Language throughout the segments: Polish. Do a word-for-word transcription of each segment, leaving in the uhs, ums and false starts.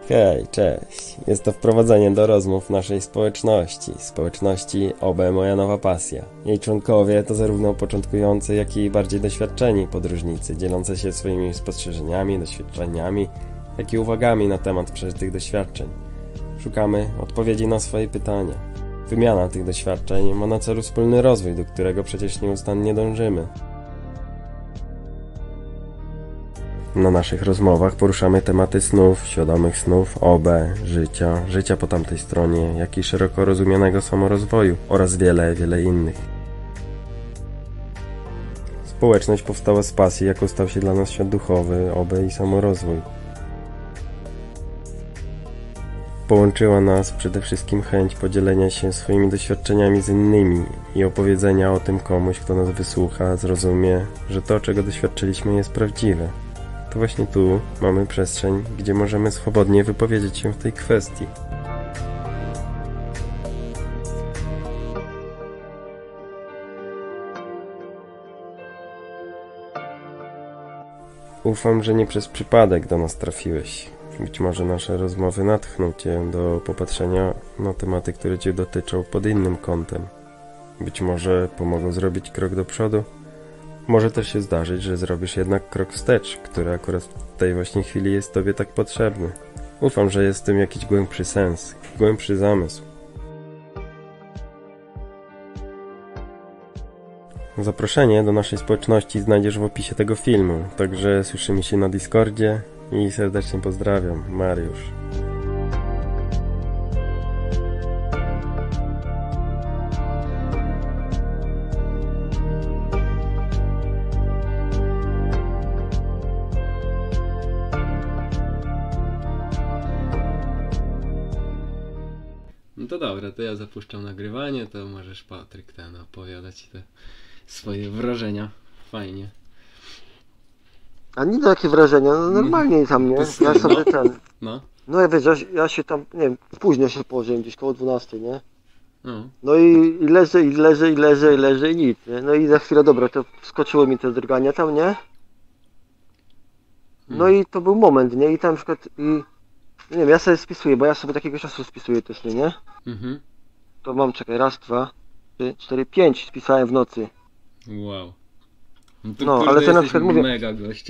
Hej, cześć. Jest to wprowadzenie do rozmów naszej społeczności. Społeczności O B Moja Nowa Pasja. Jej członkowie to zarówno początkujący, jak i bardziej doświadczeni podróżnicy, dzielący się swoimi spostrzeżeniami, doświadczeniami, jak i uwagami na temat przeżytych doświadczeń. Szukamy odpowiedzi na swoje pytania. Wymiana tych doświadczeń ma na celu wspólny rozwój, do którego przecież nieustannie dążymy. Na naszych rozmowach poruszamy tematy snów, świadomych snów, O B, życia, życia po tamtej stronie, jak i szeroko rozumianego samorozwoju oraz wiele, wiele innych. Społeczność powstała z pasji, jaką stał się dla nas świat duchowy, O B i samorozwój. Połączyła nas przede wszystkim chęć podzielenia się swoimi doświadczeniami z innymi i opowiedzenia o tym komuś, kto nas wysłucha, zrozumie, że to, czego doświadczyliśmy, jest prawdziwe. To właśnie tu mamy przestrzeń, gdzie możemy swobodnie wypowiedzieć się w tej kwestii. Ufam, że nie przez przypadek do nas trafiłeś. Być może nasze rozmowy natchną Cię do popatrzenia na tematy, które Cię dotyczą pod innym kątem. Być może pomogą zrobić krok do przodu. Może też się zdarzyć, że zrobisz jednak krok wstecz, który akurat w tej właśnie chwili jest Tobie tak potrzebny. Ufam, że jest w tym jakiś głębszy sens, głębszy zamysł. Zaproszenie do naszej społeczności znajdziesz w opisie tego filmu, także słyszymy się na Discordzie i serdecznie pozdrawiam, Mariusz. No to dobra, to ja zapuszczam nagrywanie, to możesz, Patryk, ten opowiadać te swoje wrażenia. Fajnie. A nie takie wrażenia, no normalnie tam, nie? Ja sobie no. ten... No. No ja wiesz, ja, ja się tam, nie wiem, późno się położyłem, gdzieś koło dwunastej, nie? No. No i, i leżę, i leżę, i leżę, i leżę, i nic, nie? No i za chwilę, dobra, to skoczyło mi te drgania tam, nie? No Hmm. i to był moment, nie? I tam na przykład, i... Nie wiem, ja sobie spisuję, bo ja sobie takiego czasu spisuję też, nie? nie? Mhm. To mam, czekaj, raz, dwa, trzy, cztery, pięć spisałem w nocy. Wow. No, to, No, kurde, ale to na jesteś przykład mówię- mega gościu.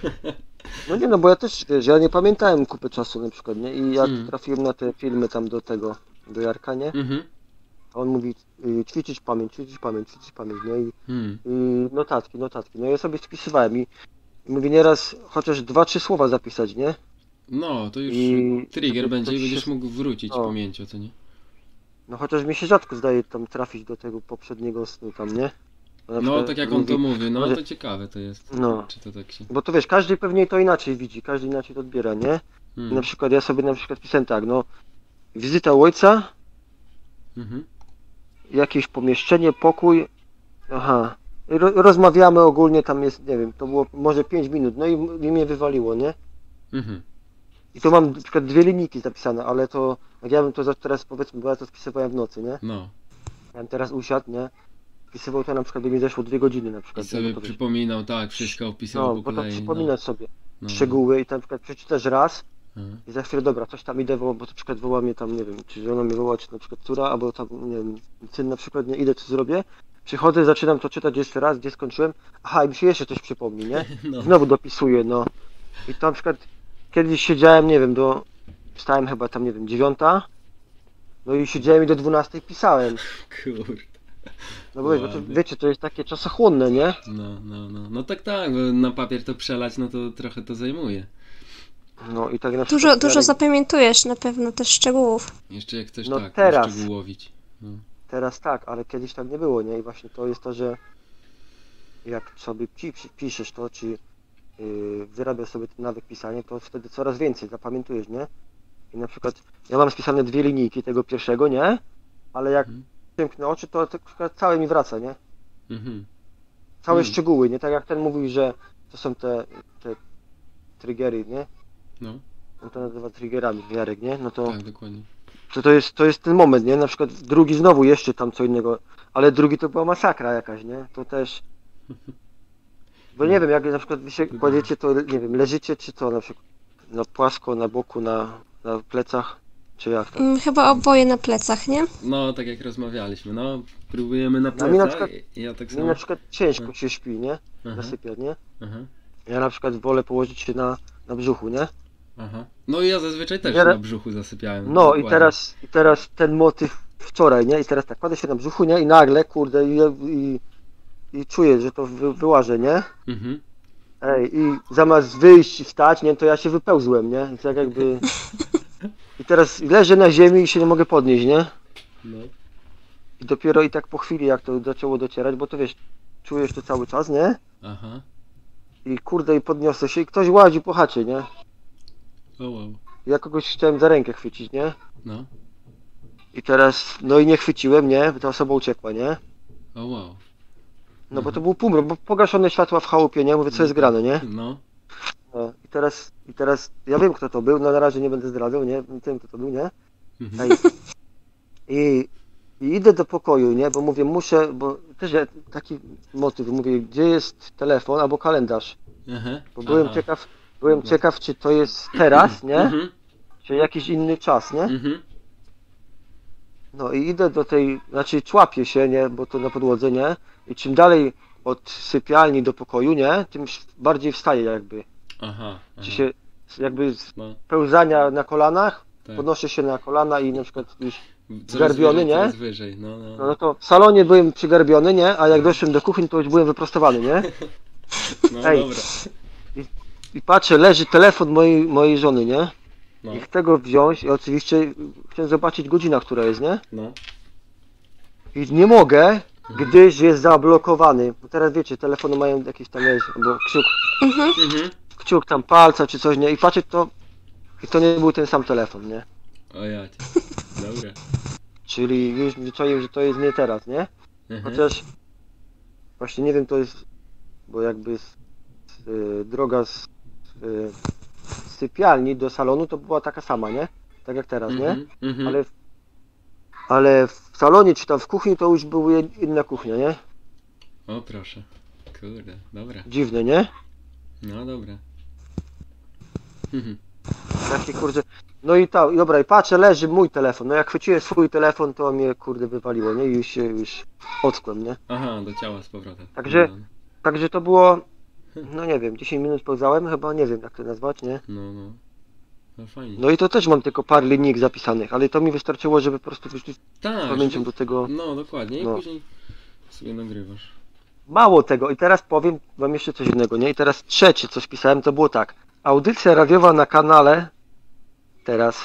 No nie no, bo ja też, wiesz, ja nie pamiętałem kupy czasu na przykład, nie? I jak Mm. trafiłem na te filmy tam do tego, do Jarka, nie? Mhm. A on mówi, y, ćwiczyć pamięć, ćwiczyć pamięć, ćwiczyć pamięć, nie? I, Hmm. i notatki, notatki. No ja sobie spisywałem i, i mówię nieraz chociaż dwa, trzy słowa zapisać, nie? No, to już I- trigger to- będzie i to będziesz się- mógł wrócić no. pamięcią, co nie? No chociaż mi się rzadko zdaje tam trafić do tego poprzedniego snu tam, nie? Bo na No, przykład tak jak on to mówi, no może- to ciekawe to jest. No. Czy to tak się... Bo to wiesz, każdy pewnie to inaczej widzi, każdy inaczej to odbiera, nie? I Hmm. na przykład ja sobie na przykład pisałem tak, no wizyta u ojca, Mhm. jakieś pomieszczenie, pokój, aha, I ro, rozmawiamy ogólnie, tam jest, nie wiem, to było może pięć minut, no i, i mnie wywaliło, nie? Mhm. I to mam na przykład dwie linijki zapisane, ale to, jak ja bym to za- teraz powiedzmy, bo ja to spisywałem w nocy, nie? No. Ja bym teraz usiadł, nie? Spisywał to na przykład, by mi zeszło dwie godziny na I przykład. nie? sobie Bo to, wiesz, przypominał, tak, wszystko opisywał no, po bo to kolei. przypominać sobie no. szczegóły i tam na przykład przeczytasz raz No. i za chwilę, dobra, coś tam idę, bo, bo na przykład woła mnie tam, nie wiem, czy żona mnie woła, czy na przykład córa, albo tam, nie wiem, syn na przykład, nie, idę, co zrobię, przychodzę, zaczynam to czytać jeszcze raz, gdzie skończyłem, aha, i mi się jeszcze coś przypomni, nie? No. Znowu dopisuję, no. I to na przykład kiedyś siedziałem, nie wiem, do... Wstałem chyba tam, nie wiem, dziewiąta, no i siedziałem i do dwunastej pisałem. Kurde. No bo wiesz, bo to, Ładnie. wiecie, to jest takie czasochłonne, nie? No, no, no. No tak, tak, bo na papier to przelać, no to trochę to zajmuje. No i tak na przykład... Dużo, dużo Jarek- zapamiętujesz na pewno też szczegółów. Jeszcze jak chcesz No tak, teraz. uszczegółowić. No. Teraz tak, ale kiedyś tak nie było, nie? I właśnie to jest to, że jak sobie pi- pi- piszesz to, czy yy, wyrabiasz sobie ten nawyk pisania, to wtedy coraz więcej zapamiętujesz, nie? I na przykład ja mam spisane dwie linijki tego pierwszego, nie? Ale jak Mhm. przymknę oczy, to, to na przykład całe mi wraca, nie? Mhm. Całe Mhm. szczegóły, nie? Tak jak ten mówił, że to są te, te triggery, nie? No, On to nazywa triggerami, Jarek, nie? No to, tak, dokładnie. to, to, jest, to jest ten moment, nie? Na przykład drugi znowu jeszcze tam co innego, ale drugi to była masakra jakaś, nie? To też... Bo nie wiem, jak na przykład wy się kładziecie, to nie wiem, leżycie czy co na przykład na płasko, na boku, na, na plecach, czy jak to? Mm, chyba oboje na plecach, nie? No, tak jak rozmawialiśmy, no. Próbujemy na No, mi na plecach, przykład- i ja tak Mi samo. na przykład ciężko się śpi, nie? Aha, Zasypiać, nie? aha, Ja na przykład wolę położyć się na, na brzuchu, nie? aha. No i ja zazwyczaj też Ja- na brzuchu zasypiałem. No i dokładnie. teraz, i teraz ten motyw wczoraj, nie? I teraz tak, kładę się na brzuchu, nie? I nagle, kurde, i, i, i czuję, że to wy, wyłażę, nie? Mhm. Ej, i zamiast wyjść i wstać, nie? To ja się wypełzłem, nie? I tak jakby... I teraz leżę na ziemi i się nie mogę podnieść, nie? No. I dopiero i tak po chwili, jak to zaczęło docierać, bo to wiesz, czujesz to cały czas, nie? Aha. I kurde, i podniosę się i ktoś łazi po chacie, nie? O wow. Ja kogoś chciałem za rękę chwycić, nie? No. I teraz, no i nie chwyciłem, nie? Ta osoba uciekła, nie? O wow. No bo to był półmrok, bo pogaszone światła w chałupie, nie? Mówię, co jest grane, nie? No. No, i teraz, i teraz, ja wiem kto to był, no na razie nie będę zdradzał, nie? Wiem kto to był, nie? Mhm. Ej. I, I idę do pokoju, nie? Bo mówię, muszę, bo też ja, taki motyw, mówię, gdzie jest telefon albo kalendarz? Aha. Bo byłem Aha. ciekaw, byłem ciekaw, czy to jest teraz, nie? Mhm. Czy jakiś inny czas, nie? Mhm. No i idę do tej, znaczy człapię się, nie? Bo to na podłodze, nie? I czym dalej od sypialni do pokoju, nie? Tym bardziej wstaję jakby. Aha. Czy aha. się jakby z No, pełzania na kolanach, tak. podnoszę się na kolana i na przykład już, Coraz zgarbiony, wyżej, nie? Coraz wyżej, no, no. no, no to w salonie byłem przygarbiony, nie? A jak doszedłem do kuchni, to już byłem wyprostowany, nie? No Ej. dobra. I patrzę, leży telefon mojej, mojej żony, nie? No, I chcę go wziąć i oczywiście chcę zobaczyć godzina, która jest, nie? no. I nie mogę, gdyż jest zablokowany. Bo teraz wiecie, telefony mają jakieś tam, wiesz, albo kciuk, Mhm. Mhm. kciuk tam palca czy coś, nie? I patrzę to, i to nie był ten sam telefon, nie? O ja cię. Dobra. Czyli już wyczaiłem, że to jest nie teraz, nie? Mhm. Chociaż właśnie nie wiem, to jest, bo jakby z, y, droga z y, sypialni do salonu to była taka sama, nie? Tak jak teraz, nie? Mhm. Mhm. Ale, w- ale w salonie czy tam w kuchni to już była jed- inna kuchnia, nie? O proszę. Kurde, dobra. Dziwne, nie? No dobra. Mhm. Takie kurde. No i ta, i dobra, i patrzę, leży mój telefon. No jak chwyciłem swój telefon, to mnie kurde wywaliło, nie? I już się już ockłem, nie? Aha, do ciała z powrotem. Także- No, Także to było, no nie wiem, dziesięć minut pełzałem, chyba nie wiem jak to nazwać, nie? no. No, no fajnie. No i to też mam tylko parę linijek zapisanych, ale to mi wystarczyło, żeby po prostu wyrzucić tak. pamięcią żeby- do tego. No dokładnie. I No. później sobie nagrywasz. Mało tego, i teraz powiem wam jeszcze coś innego, nie? I teraz trzecie, co spisałem, to było tak. Audycja radiowa na kanale, teraz.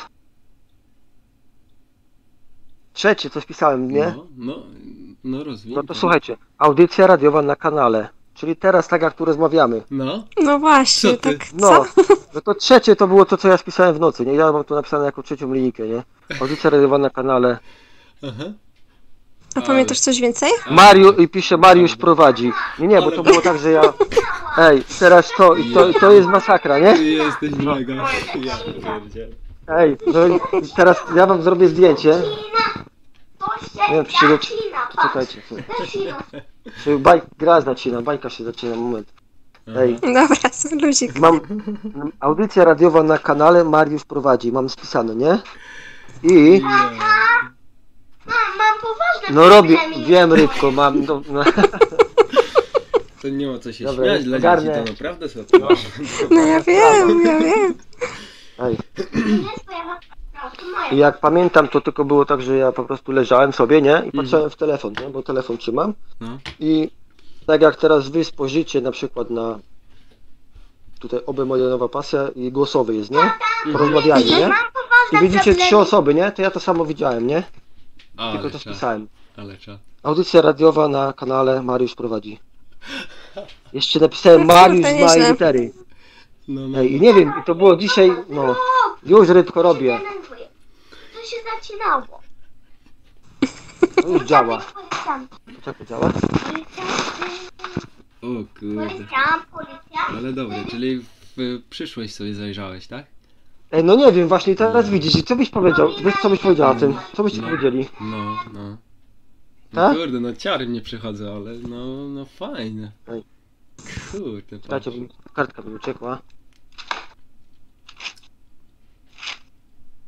Trzecie, co spisałem, nie? No, no, no rozwij. No to słuchajcie, audycja radiowa na kanale, czyli teraz tak jak tu rozmawiamy. No. No właśnie, Co ty? tak No, co? no to trzecie to było to, co ja spisałem w nocy, nie? Ja mam tu napisane jako trzecią linijkę, nie? Audycja radiowa na kanale. Aha. A pamiętasz coś więcej? Mariusz, i pisze Mariusz prowadzi. Nie, nie, bo to było tak, że ja... Ej, teraz to, i to, to jest masakra, nie? Ty jesteś mega. Ja pierdzielę. Ej, no i teraz ja wam zrobię zdjęcie. Nie wiem, czy się doczy... Czekajcie. Czy baj... gra zaczyna, bajka się zaczyna, moment. Ej, Dobra, luzik. mam audycja radiowa na kanale Mariusz prowadzi, mam spisane, nie? I... Mam, mam poważne No robię, problemy. wiem rybko, mam... No, no. To nie ma co się Dobra, śmiać, dla ogarnę. dzieci to naprawdę słodko. No ja wiem, ja wiem. Ej. Nie swoja mama, to moja. I jak pamiętam, to tylko było tak, że ja po prostu leżałem sobie, nie? I patrzyłem w telefon, nie? Bo telefon trzymam. No. I tak jak teraz wy spojrzycie na przykład na tutaj oby moja nowa pasja i głosowy jest, nie? Porozmawianie, nie? Mam I poważne widzicie trzy problemy. osoby, nie? To ja to samo widziałem, nie? Tylko Ale to czad, spisałem. ale czad. Audycja radiowa na kanale Mariusz prowadzi. Jeszcze napisałem No Mariusz kurde, z małej nieźle. litery. No, no. Ej, i nie wiem, i to było dzisiaj, no, już rybko robię. Denerwuję. To się zaczynało. To już działa. Policjant, Czekaj, działa? policjant, O kurde. policjant, policjant. Ale dobra, czyli w przyszłość sobie zajrzałeś, tak? Ej, no nie wiem, właśnie teraz widzisz, i co byś powiedział? Wiesz, co byś powiedział o tym? Co byście No. powiedzieli? No, no. No Tak? kurde, no ciary mnie przychodzą, ale no, no fajne. Ej. Kurde, patrz. Czekajcie, bo kartka mi uciekła.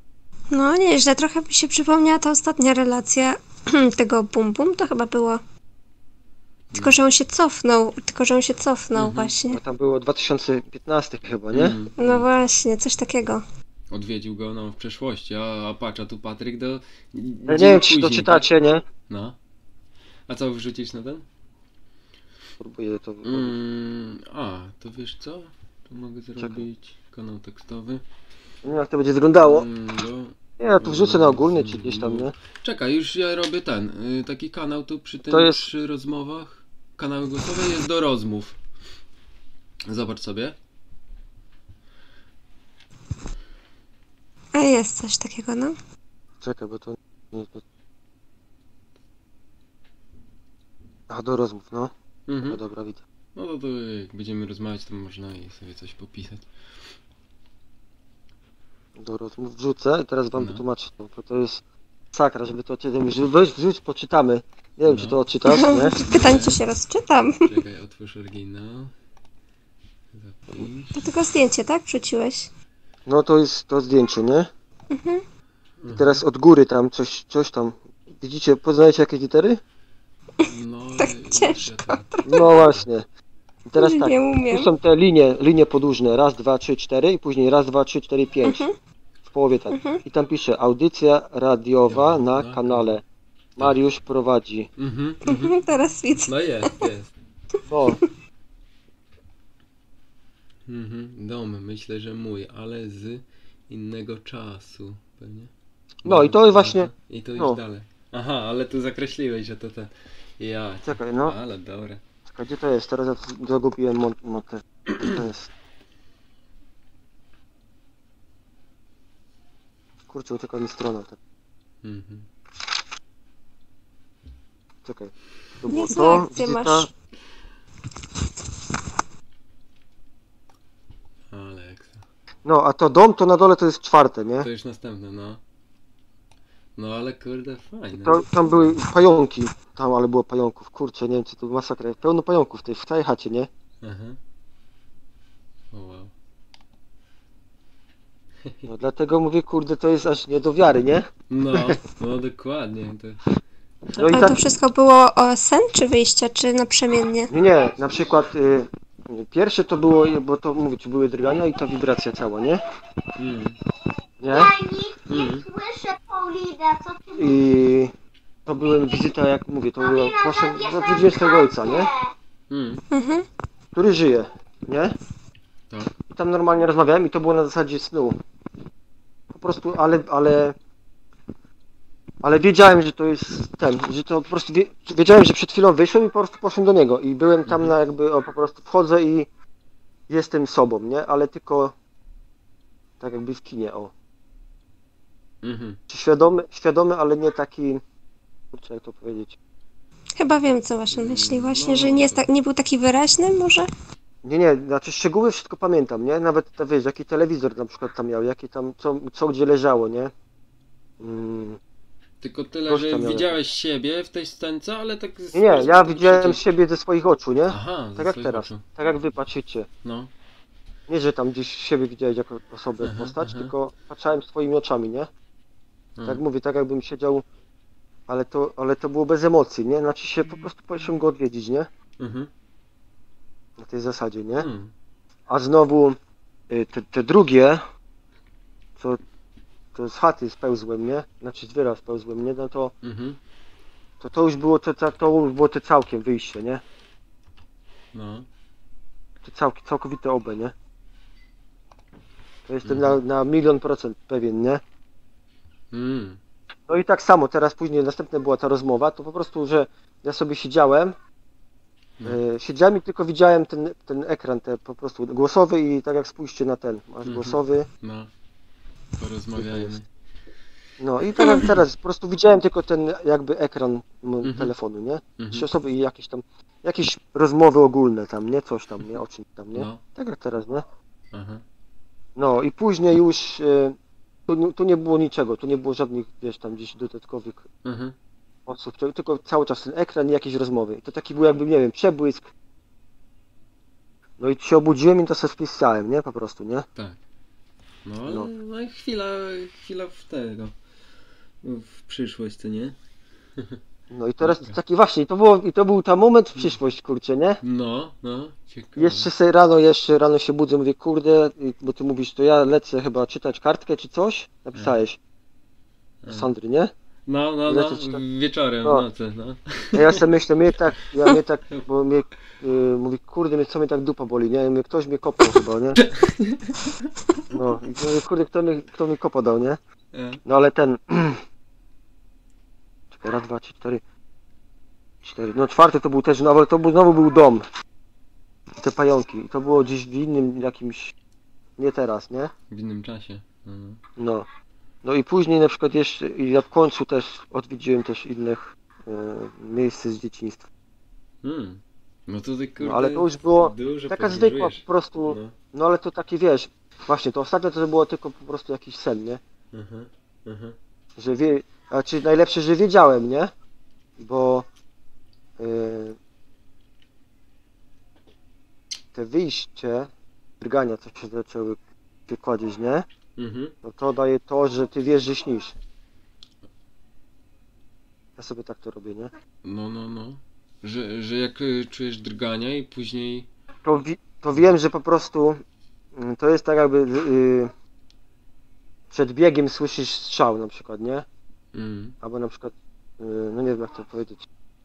No nieźle, trochę mi się przypomniała ta ostatnia relacja tego Bum Bum, to chyba było. Tylko, że on się cofnął, tylko, że on się cofnął Mhm. właśnie. No tam było dwa tysiące piętnasty chyba, nie? Mm, No właśnie, coś takiego. Odwiedził go no, w przeszłości, a, a patrz, a tu Patryk do... Ja nie wiem, czy to czytacie, nie? No. A co wrzucić na ten? Próbuję to... Mm, a, to wiesz co? Tu mogę zrobić kanał tekstowy. Nie wiem, jak to będzie wyglądało. Mm, do... Nie, ja tu wrzucę na ogólny, czy gdzieś tam, nie? Czekaj, już ja robię ten, y, taki kanał tu przy tym, To jest- przy rozmowach. Kanały głosowe jest do rozmów. Zobacz sobie. A jest coś takiego, no. Czekaj, bo to... nie- to- A, do rozmów, no. No Mhm. dobra, widzę. No to, to jak będziemy rozmawiać, to można i sobie coś popisać. Do rozmów wrzucę i teraz wam No. wytłumaczę to, bo to jest sakra, żeby to odczytać. Już weź wrzuć, poczytamy. Nie wiem, No. czy to odczytasz, nie? Pytań, czy się rozczytam. Czekaj, otwórz oryginał. Zapisz. To tylko zdjęcie, tak? Wrzuciłeś? No to jest to zdjęcie, nie? Mhm. I teraz od góry tam coś, coś tam. Widzicie, poznajecie jakieś litery? No, Tak i- ciężko. ja to- No właśnie. I teraz tak, Nie umiem. tu są te linie, linie podłużne, raz, dwa, trzy, cztery i później raz, dwa, trzy, cztery, pięć. Mhm. W połowie tak. I tam pisze audycja radiowa na kanale. Mariusz prowadzi. Mhm, mhm. Mhm, teraz widzę. No jest, jest. O, Mhm. Dom, myślę, że mój, ale z innego czasu, pewnie. No i to właśnie- I to już no. dalej. Aha, ale tu zakreśliłeś, że to ten. Ja. czekaj, no. Ale dobre. Czekaj, gdzie to jest? Teraz ja tu zagubiłem mon- monter. To jest. Kurczę, uciekła mi strona. Tak. Mhm. Czekaj. To było Niezłe to, akcje wizyta. masz. Ale ekstra. No, a to dom to na dole to jest czwarte, nie? To już następne, no. No ale kurde, fajne. To, tam były pająki. Tam, ale było pająków. Kurczę, nie wiem, czy to masakra. Pełno pająków w tej, w całej chacie, nie? Aha. O wow. No dlatego mówię, kurde, to jest aż nie do wiary, nie? No, no dokładnie. To... No i Ale tak, to wszystko było o sen, czy wyjście, czy naprzemiennie? nie, nie, na przykład y, pierwsze to było, bo to mówię, czy były drgania i ta wibracja cała, nie? Mm. Nie? Ja nic nie Mm. słyszę, Paulina, co ty mówisz? I to była wizyta, jak mówię, to było, Paulina, proszę, zabierz no, moją widziałem swojego ojca, nie? kartę. Mm. Mhm. Który żyje, nie? Tak. I tam normalnie rozmawiałem i to było na zasadzie snu. Po prostu, ale, ale... Ale wiedziałem, że to jest ten, że to po prostu wie, wiedziałem, że przed chwilą wyszłem i po prostu poszedłem do niego i byłem tam na jakby, o, po prostu wchodzę i jestem sobą, nie? Ale tylko tak jakby w kinie, o. Mhm. Czy świadomy, świadomy, ale nie taki, kurczę, jak to powiedzieć. Chyba wiem, co masz na myśli właśnie, No. że nie, jest tak, nie był taki wyraźny może? Nie, nie, znaczy szczegóły wszystko pamiętam, nie? Nawet to wiesz, jaki telewizor na przykład tam miał, jaki tam, co, co gdzie leżało, nie? Mm. Tylko tyle, Coś że tam miałem. widziałeś siebie w tej scence, ale tak z Nie, nie, ja perspektywy widziałem przecież- siebie ze swoich oczu, nie? Aha, ze Tak jak swoich teraz, oczu. tak jak wy patrzycie. No. Nie, że tam gdzieś siebie widziałeś jako osobę, Aha, postać, aha. tylko patrzałem swoimi oczami, nie? no. Tak mówię, tak jakbym siedział, ale to, ale to było bez emocji, nie? Znaczy się po prostu poszedłem go odwiedzić, nie? Mhm. Na tej zasadzie, nie? Mm. A znowu y, te, te drugie, co to z chaty spełzłem, nie? Znaczy z wyra spełzłem, nie? No to, Mhm. to, to już było to, to, to już było te całkiem wyjście, nie? No. To całk, całkowite obe, nie? To jestem Mhm. na, na milion procent pewien, nie? Mm. No i tak samo, teraz później następna była ta rozmowa, to po prostu, że ja sobie siedziałem, No. e, siedziałem i tylko widziałem ten, ten ekran, te po prostu głosowy i tak jak spójrzcie na ten, masz Mhm. głosowy, No. Porozmawiajmy. no i teraz, teraz po prostu widziałem tylko ten jakby ekran m, Mhm. telefonu, nie? Trzy Mhm. osoby i jakieś tam, jakieś rozmowy ogólne tam, nie? Coś tam, nie? O czymś tam, nie? No. Tak jak teraz, nie? Aha. No i później już, e, tu, nie- tu nie było niczego, tu nie było żadnych, wiesz, tam gdzieś dodatkowych Mhm. osób, tylko cały czas ten ekran i jakieś rozmowy. I to taki był jakby, nie wiem, przebłysk. No i się obudziłem i to sobie spisałem, nie? Po prostu, nie? Tak. No, No. no i chwila, chwila w tego, w przyszłość, co nie? No i teraz taki właśnie, i to było, i to był ten moment w przyszłość, kurczę, nie? No, no, ciekawe. Jeszcze sobie rano, jeszcze rano się budzę, mówię, kurde, i- bo ty mówisz, to ja lecę chyba czytać kartkę czy coś, napisałeś. Do Sandry, nie? No, no, no, Lecieć tak- wieczorem, No. w nocy, no. A ja sobie myślę, mnie tak, ja mnie tak, bo mnie, y, mówi, kurde, mnie, co mnie tak dupa boli, nie? Mnie, ktoś mnie kopnął chyba, nie? No, i mówię, kurde, kto mi, kto mi kopa dał, nie? E, No ale ten... Czekaj, raz, dwa, trzy, cztery... Cztery... No czwarty to był też, no ale to był, znowu był dom. Te pająki. I to było gdzieś w innym jakimś... Nie teraz, nie? w innym czasie. No, no. No. No i później na przykład jeszcze... I ja w końcu też odwiedziłem też innych e, miejsc z dzieciństwa. Hmm. No to ty, kurde, No ale to już było dużo taka zwykła podróżujesz. po prostu... No. No ale to takie, wiesz... Właśnie, to ostatnio to było tylko po prostu jakiś sen, nie? Aha, aha. Że wie... A czy najlepsze, że wiedziałem, nie? Bo... Yy, te wyjście, drgania, co się zaczęły wykładzić, nie? Mhm. No to daje to, że ty wiesz, że śnisz. Ja sobie tak to robię, nie? No, no, no. Że, że jak y, czujesz drgania i później... To, wi- to wiem, że po prostu mm, to jest tak jakby yy, przed biegiem słyszysz strzał na przykład, nie? Mm. Albo na przykład, yy, no nie wiem jak to powiedzieć.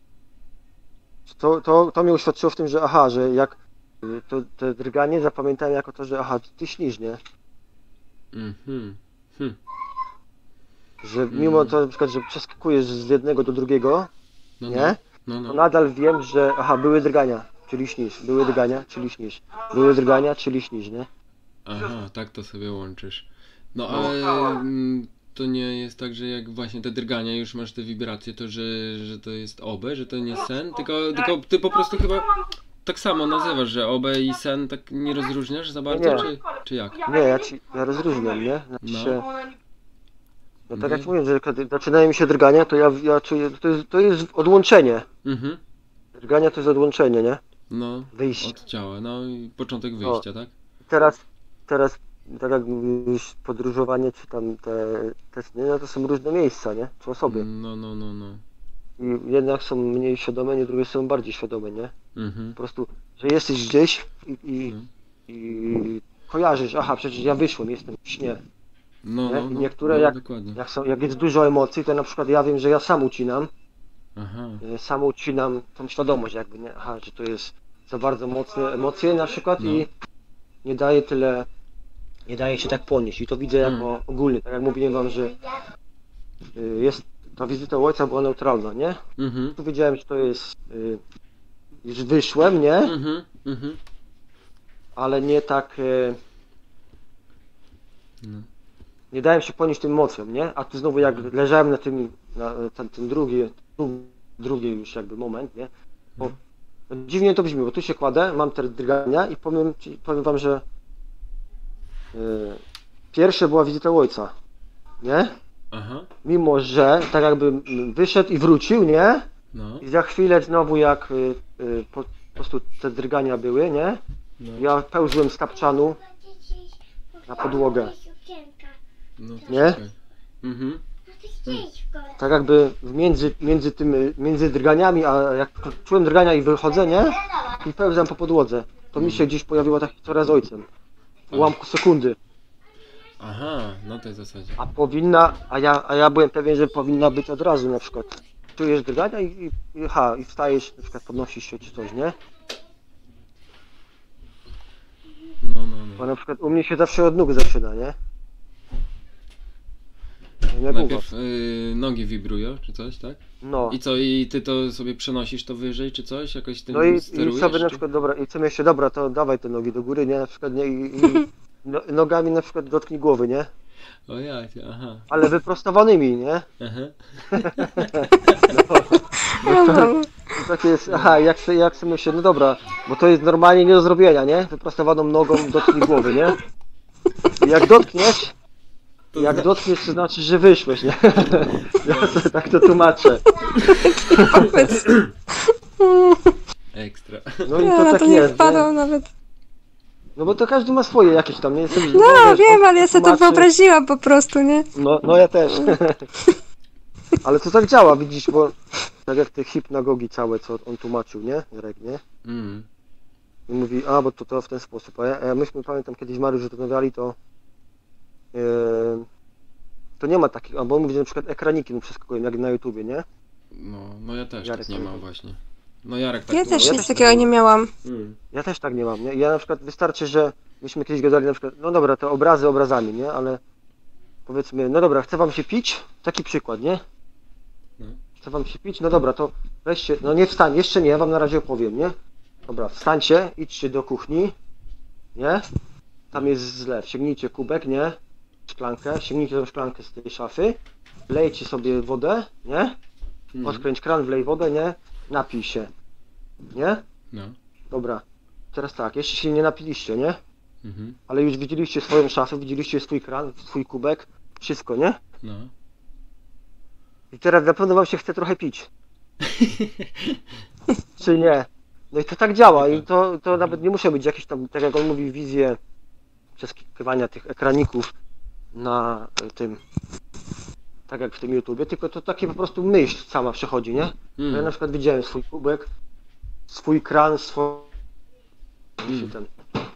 To, to, to mnie uświadczyło w tym, że aha, że jak yy, to, to drganie zapamiętałem jako to, że aha, ty śnisz, nie? Mhm. Hm. Że mimo to na przykład, że przeskakujesz z jednego do drugiego, No, nie? No, To no. nadal wiem, że aha, były drgania, czyli śnisz, były drgania, czyli śnisz, były drgania, czyli śnisz, nie? Aha, tak to sobie łączysz. No ale mm, to nie jest tak, że jak właśnie te drgania już masz te wibracje, to że, że to jest obe, że to nie sen, tylko, tylko ty po prostu chyba tak samo nazywasz, że obe i sen tak nie rozróżniasz za bardzo, Nie. czy, czy jak? Nie, ja ci, ja rozróżniam, nie? Znaczy No. się, no tak Nie. jak mówię, że kiedy zaczynają mi się drgania, to ja, ja czuję, to jest, to jest odłączenie. Mhm. Drgania to jest odłączenie, nie? No, Wyjście. od ciała, no i początek wyjścia, tak? Teraz, teraz, tak jak mówisz, podróżowanie, czy tam te, te sny, no to są różne miejsca, nie? Czy osoby. No, no, no, no. I jednak są mniej świadome, nie drugie są bardziej świadome, nie? Mhm. Po prostu, że jesteś gdzieś i, i, No. i kojarzysz, aha, przecież ja wyszłem, jestem w śnie. No, Nie? no, no, Niektóre no jak- dokładnie. Jak, są, jak jest dużo emocji, to na przykład ja wiem, że ja sam ucinam, Aha. e, sam ucinam tą świadomość jakby, nie? Aha, że to jest za bardzo mocne emocje na przykład No. i nie daje tyle, nie daje się tak ponieść i to widzę Mm. jako ogólnie, tak jak mówiłem wam, że y, jest, ta wizyta u ojca była neutralna, nie? Mhm. Tu wiedziałem, że to jest, y, już wyszłem, nie? Mhm. Mhm. Ale nie tak, y, No. nie dałem się ponieść tym emocjom, nie? A tu znowu jak leżałem na tym, na ten, ten drugi, drugi już jakby moment, nie? Bo, no, dziwnie to brzmi, bo tu się kładę, mam te drgania i powiem, ci- powiem wam, że y, pierwsze była wizyta u ojca, nie? Aha. Mimo, że tak jakby mm, wyszedł i wrócił, nie? No. I za chwilę znowu jak y, y, po, po prostu te drgania były, nie? No. Ja pełzłem z tapczanu na podłogę. No, Nie? czekaj. Mhm. Tak jakby między, między tym, między drganiami, a jak czułem drgania i wychodzenie i pełzam po podłodze, to mi się gdzieś pojawiła ta historia z ojcem. W ułamku sekundy. Aha, na tej zasadzie. A powinna, a ja, a ja byłem pewien, że powinna być od razu na przykład. Czujesz drgania i, i, i, ha, i wstajesz, na przykład podnosisz się czy coś, nie? No, no, Bo no. na przykład u mnie się zawsze od nóg zaczyna, nie? Nie wiem, jak u was. Najpierw y, nogi wibrują, czy coś, tak? No. I co, i ty to sobie przenosisz to wyżej, czy coś? Jakoś tym No i, i sterujesz? sobie na czy- przykład, dobra, i co jeszcze, dobra, to dawaj te nogi do góry, nie? Na przykład, nie? I, i no, nogami na przykład dotknij głowy, nie? O ja, aha. Ale wyprostowanymi, nie? Aha. No, I takie jest, aha, jak sobie, jak sobie myślę, no dobra, bo to jest normalnie nie do zrobienia, nie? Wyprostowaną nogą dotknij głowy, nie? I jak dotkniesz, To jak zna- dotkniesz, to znaczy, że wyszłeś, nie? Ja sobie tak to tłumaczę. Ekstra. No i to ja tak to nie jest, nie? wpadał nawet. No bo to każdy ma swoje jakieś tam, nie? Jestem, No wiem, ale ja sobie to wyobraziłam po prostu, nie? No, no ja też. Ale to tak działa, widzisz, bo tak jak te hipnagogi całe, co on tłumaczył, nie? Jarek, nie? Mm. I mówi, a bo to, to w ten sposób. A, ja, a ja myśmy, pamiętam, kiedyś Mariusz rozmawiali, to yy, to nie ma takich, albo on mówi, że na przykład ekraniki mu przeskakują, jak na YouTubie, nie? No, no ja też Jarek tak nie sobie mam to- właśnie. No Jarek tak Ja tłumaczy. też ja nic też takiego tak nie miałam. Mm. Ja też tak nie mam, nie? Ja na przykład wystarczy, że myśmy kiedyś gadali na przykład, no dobra, te obrazy obrazami, nie? Ale powiedzmy, no dobra, chce wam się pić? Taki przykład, nie? No. Chce wam się pić? No dobra, to weźcie, no nie wstań, jeszcze nie, ja wam na razie opowiem, nie? Dobra, wstańcie, idźcie do kuchni, nie? Tam jest zlew, sięgnijcie kubek, nie? Szklankę, sięgnijcie tą szklankę z tej szafy, lejcie sobie wodę, nie? Mm. Odkręć kran, wlej wodę, nie? Napij się, nie? No. Dobra, teraz tak, jeszcze się nie napiliście, nie? Mhm. Ale już widzieliście swoją szafę, widzieliście swój kran, swój kubek, wszystko, nie? No. I teraz na pewno wam się chce trochę pić. Czy nie? No i to tak działa i to, to nawet nie muszą być jakieś tam, tak jak on mówi, wizje przeskakiwania tych ekraników na y, tym, tak jak w tym YouTubie, tylko to takie po prostu myśl sama przechodzi, nie? Ja na Mm. przykład widziałem swój kubek, swój kran, swój... Mm. ten.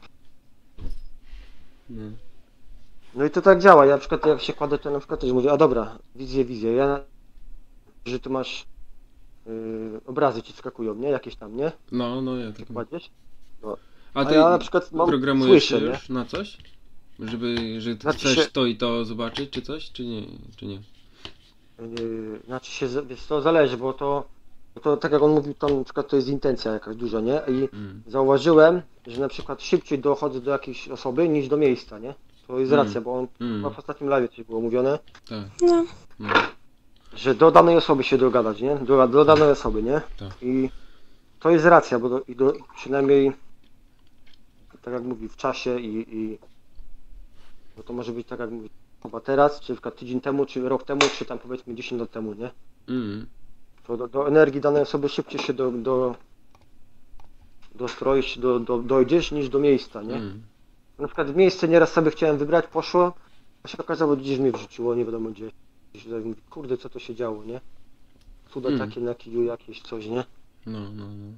No. No i to tak działa. Ja na przykład jak się kładę, to na przykład też mówię, a dobra, wizję, wizję. Ja, że tu masz yy, obrazy ci skakują, nie? Jakieś tam, nie? No, no ja tak mam. Kładziesz? A A ty ja na przykład mam, programujesz słyszę, się nie? już na coś? Żeby, że ty Znaczy chcesz się- to i to zobaczyć, czy coś, czy nie? Czy nie? Yy, znaczy się, z- wiesz, to zależy, bo to, bo to tak jak on mówił, tam na przykład to jest intencja jakaś duża, nie? I Mm. zauważyłem, że na przykład szybciej dochodzę do jakiejś osoby niż do miejsca, nie? To jest Mm. racja, bo on Mm. chyba w ostatnim live coś było mówione, Tak. No, No. że do danej osoby się dogadać, nie? Do, do danej osoby, nie? Tak. I to jest racja, bo do, i do, przynajmniej tak jak mówi, w czasie i, i no to może być tak jak mówi, chyba teraz, czy na przykład tydzień temu, czy rok temu, czy tam powiedzmy dziesięć lat temu, nie? Mm. To do, do energii danej osoby szybciej się do, do dostroisz, do, do, dojdziesz niż do miejsca, nie? Mm. Na przykład w miejsce nieraz sobie chciałem wybrać, poszło, a się okazało, gdzieś mnie wrzuciło, nie wiadomo gdzie. Gdzieś tutaj mówię, kurde, co to się działo, nie? Cuda Mm. takie na kiju jakieś coś, nie? No, no, no.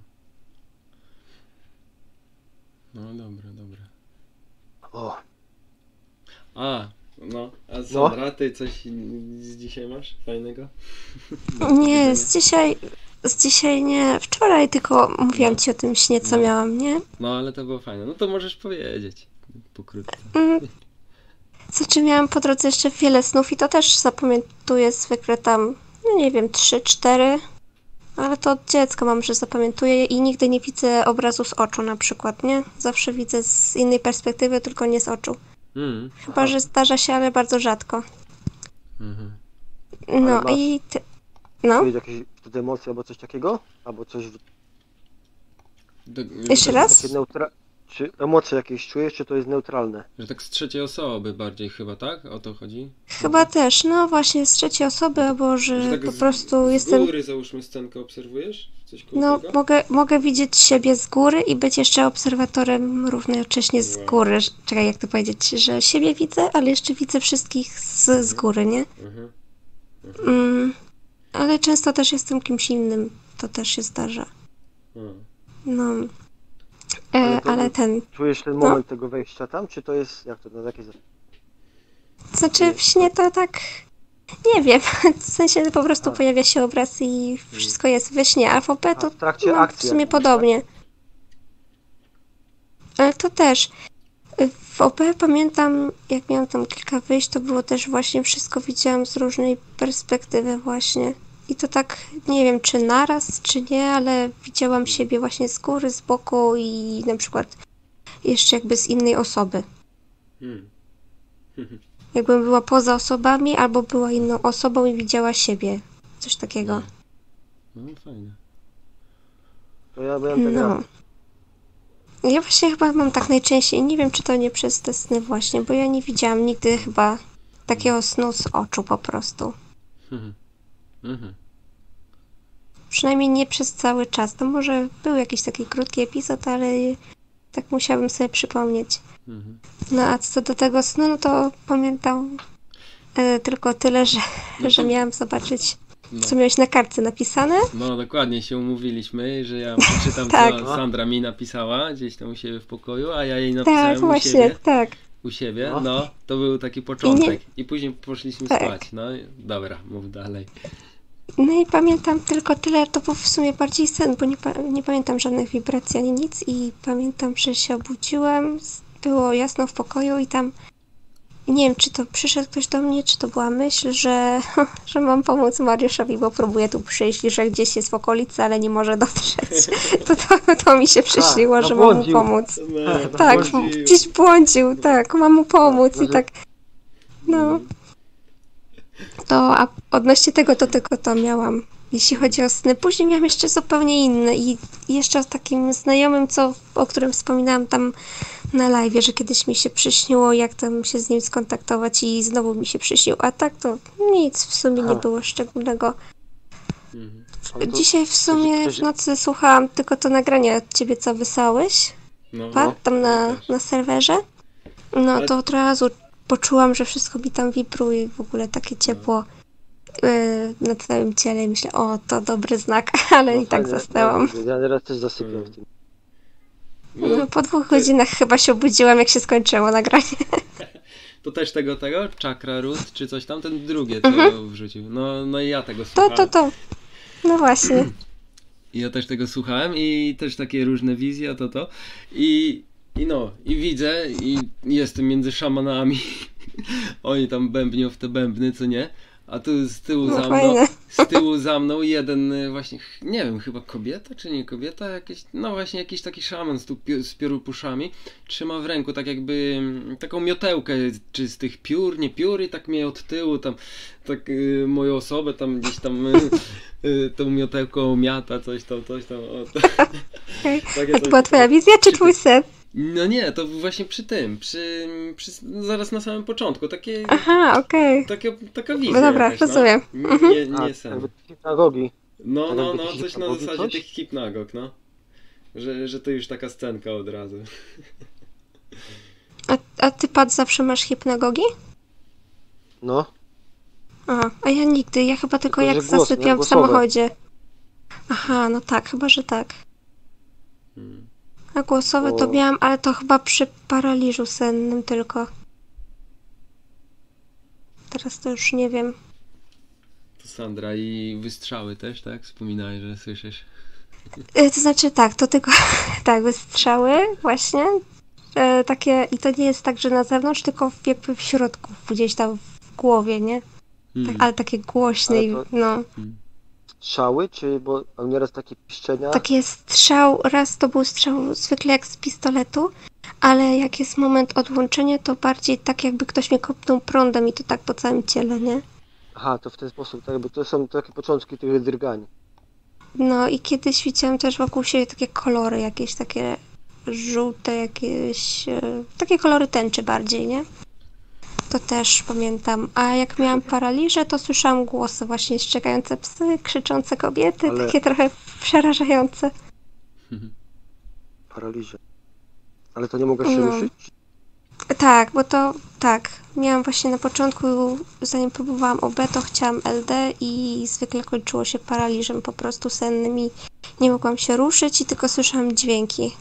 No dobra, dobra. O, A, no. A Sandra, ty coś z dzisiaj masz fajnego? nie, z dzisiaj, z dzisiaj nie, wczoraj tylko mówiłam ci o tym śnie, co miałam, nie? No, ale to było fajne. No to możesz powiedzieć pokrótce. Mm. Znaczy miałam po drodze jeszcze wiele snów i to też zapamiętuję zwykle tam, no nie wiem, trzy, cztery. Ale to od dziecka mam, że zapamiętuję i nigdy nie widzę obrazu z oczu na przykład, nie? Zawsze widzę z innej perspektywy, tylko nie z oczu. Mm. Chyba, że zdarza się, ale bardzo rzadko. Mhm. No masz- i ty... No, czujesz jakieś wtedy emocje albo coś takiego? Albo coś, Do, jeszcze że, raz? takie neutra... Czy emocje jakieś czujesz, czy to jest neutralne? Że tak z trzeciej osoby bardziej chyba, tak? O to chodzi? Chyba też, no właśnie z trzeciej osoby, albo że tak po z- prostu z jestem... góry załóżmy scenkę obserwujesz? Coś koło No, tego? mogę, mogę widzieć siebie z góry i być jeszcze obserwatorem równocześnie z Wow. góry. Czekaj, jak to powiedzieć, że siebie widzę, ale jeszcze widzę wszystkich z, z góry, nie? Mhm. Mm, ale często też jestem kimś innym, to też się zdarza. A. No, Ale e, to- ale ten, Czujesz ten No. moment tego wejścia tam, czy to jest, jak to, na jakie... znaczy w śnie to tak, nie wiem, w sensie po prostu A. pojawia się obraz i wszystko jest we śnie, a w O P A to w trakcie mam w akcji sumie jakbyś, tak? podobnie. Ale to też. W O P pamiętam, jak miałam tam kilka wyjść, to było też właśnie wszystko widziałam z różnej perspektywy właśnie. I to tak, nie wiem, czy naraz, czy nie, ale widziałam siebie właśnie z góry, z boku i na przykład jeszcze jakby z innej osoby. Hmm. Jakbym była poza osobami, albo była inną osobą i widziała siebie. Coś takiego. No fajne. To ja byłem tak No. raz. Ja właśnie chyba mam tak najczęściej. Nie wiem, czy to nie przez te sny właśnie, bo ja nie widziałam nigdy chyba takiego snu z oczu po prostu. Mhm. Mhm. Przynajmniej nie przez cały czas. To może był jakiś taki krótki epizod, ale Tak musiałabym sobie przypomnieć. Mhm. No a co do tego snu, no to pamiętam e, tylko tyle, że, No że to- miałam zobaczyć, No. co miałeś na kartce napisane. No dokładnie się umówiliśmy, że ja przeczytam Tak. co Sandra mi napisała gdzieś tam u siebie w pokoju, a ja jej napisałem Tak, u właśnie, siebie. tak. U siebie, No. no, to był taki początek. I później poszliśmy Tak. spać. No i dobra, mów dalej. No i pamiętam tylko tyle, to był w sumie bardziej sen, bo nie, pa- nie pamiętam żadnych wibracji ani nic i pamiętam, że się obudziłem, s- było jasno w pokoju i tam nie wiem, czy to przyszedł ktoś do mnie, czy to była myśl, że, że mam pomóc Mariuszowi, bo próbuje tu przyjść, że gdzieś jest w okolicy, ale nie może dotrzeć. To, to, to mi się przyśniło, że mam mu zabłądził. pomóc. No, Tak, błądził. gdzieś błądził, tak, mam mu pomóc i tak, no. To, a odnośnie tego, to tylko to miałam, jeśli chodzi o sny. Później miałam jeszcze zupełnie inne i i jeszcze o takim znajomym, co, o którym wspominałam tam na live, że kiedyś mi się przyśniło, jak tam się z nim skontaktować i znowu mi się przyśnił, a tak to nic w sumie nie Aha. było szczególnego. Mhm. Ale to- Dzisiaj w sumie ktoś- w nocy słuchałam tylko to nagranie od ciebie, co wysłałeś, No, tak? Tam na, też. na serwerze. No Ale- to od razu poczułam, że wszystko mi tam wibruje, w ogóle takie ciepło yy, na całym ciele i myślę, o, to dobry znak, ale No i tak fajnie, zasnęłam. fajnie. Ja teraz też zasypiam w tym. No, po dwóch godzinach chyba się obudziłam, jak się skończyło nagranie. To też tego, tego? Chakra Root czy coś tam? Ten drugie, co wrzucił. No, no i ja tego To, słuchałem. to, to. No właśnie. I ja też tego słuchałem i też takie różne wizje, to to. I, i no, i widzę, i jestem między szamanami. Oni tam bębnią w te bębny, co nie? A tu z tyłu No za mną, fajne. z tyłu za mną jeden y, właśnie, ch- nie wiem, chyba kobieta czy nie kobieta, jakieś, no właśnie jakiś taki szaman z, tu, pi- z piorupuszami trzyma w ręku tak jakby mm, taką miotełkę czy z tych piór, nie piór i tak mnie od tyłu tam, tak y, moją osobę tam gdzieś tam y, y, tą miotełką miata, coś tam, coś tam. O, to, Okej. takie A coś. to była twoja wizja, czy twój sen? No nie, to właśnie przy tym, przy, przy zaraz na samym początku, takie, Aha, okej. takie taka wizja No dobra, jakaś, no. rozumiem. Nie, nie, A, nie sen. jakby hipnagogi. No, tak no, jakby no, jakiś coś na hipnagogi, zasadzie coś? tych hipnagog, no. Że, że to już taka scenka od razu. A, a ty, Pat, zawsze masz hipnagogi? No. A, a ja nigdy, ja chyba tylko Tylko, jak że głos, nie? zasypiam w Głosowe. samochodzie. Aha, no tak, chyba, że tak. Hmm. A głosowe to O. miałam, ale to chyba przy paraliżu sennym tylko. Teraz to już nie wiem. To Sandra i wystrzały też, tak? Wspominałeś, że słyszysz. E, To znaczy tak, to tylko tak, wystrzały właśnie. E, takie, i to nie jest tak, że na zewnątrz, tylko w, jakby w środku, gdzieś tam w głowie, nie? Tak, Hmm. ale takie głośne, i- Ale to- no. Strzały, czy bo a nieraz takie piszczenia? Taki jest strzał, raz to był strzał zwykle jak z pistoletu, ale jak jest moment odłączenia, to bardziej tak jakby ktoś mnie kopnął prądem i to tak po całym ciele, nie? Aha, to w ten sposób, tak, bo to są takie początki tych drgań. No i kiedyś widziałam też wokół siebie takie kolory, jakieś takie żółte, jakieś e, takie kolory tęczy bardziej, nie? To też pamiętam. A jak miałam paraliżę, to słyszałam głosy właśnie szczekające psy, krzyczące kobiety, Ale- takie trochę przerażające. Paraliże. Ale to nie mogę się No. ruszyć? Tak, bo to tak. Miałam właśnie na początku, zanim próbowałam O B, to chciałam L D i zwykle kończyło się paraliżem po prostu sennym i nie mogłam się ruszyć i tylko słyszałam dźwięki.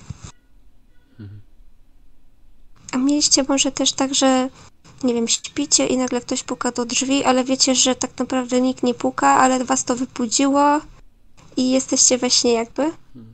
A mieliście może też tak, że nie wiem, śpicie i nagle ktoś puka do drzwi, ale wiecie, że tak naprawdę nikt nie puka, ale was to wybudziło i jesteście we śnie jakby?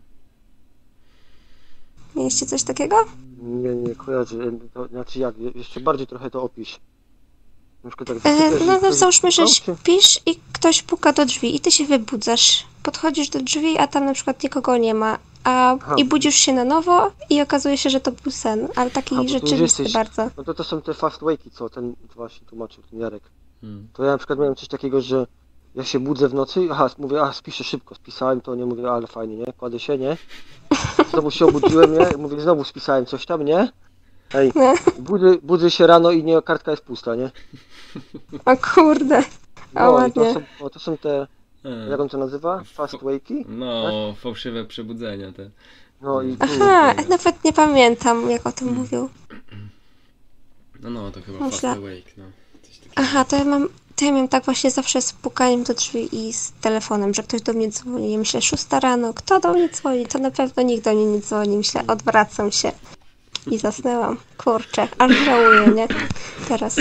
Mieliście coś takiego? Nie, nie kojarzę. To, znaczy jak, jeszcze bardziej trochę to opisz. Na przykład tak E, zasypiasz i no, no ktoś załóżmy, że pukał, czy- śpisz i ktoś puka do drzwi i ty się wybudzasz. Podchodzisz do drzwi, a tam na przykład nikogo nie ma. A, Aha. i budzisz się na nowo i okazuje się, że to był sen, ale taki Aha, bo tu już rzeczywisty jesteś- bardzo. No to to są te fast wake'i, co ten właśnie tłumaczył, ten Jarek. Hmm. To ja na przykład miałem coś takiego, że ja się budzę w nocy, aha, mówię, a spiszę szybko, spisałem to, nie mówię, ale fajnie, nie? Kładę się, nie? Znowu się obudziłem, nie? Mówię, znowu spisałem coś tam, nie? Ej, No. budzę, budzę się rano i nie, kartka jest pusta, nie? O kurde, o No i ładnie. to są, no, to są te, E, jak on to nazywa? Fast wake'i? No, fałszywe przebudzenia te. No i tu, Aha, nawet nie pamiętam, jak o tym mówił. No, no, to chyba Myślę- Fast Awake, no. Coś takiego. Aha, to ja mam, to ja miałem tak właśnie zawsze z pukaniem do drzwi i z telefonem, że ktoś do mnie dzwoni. Ja myślę, szósta rano, kto do mnie dzwoni? To na pewno nikt do mnie nie dzwoni. Myślę, odwracam się i zasnęłam. Kurczę, aż żałuję, nie? Teraz.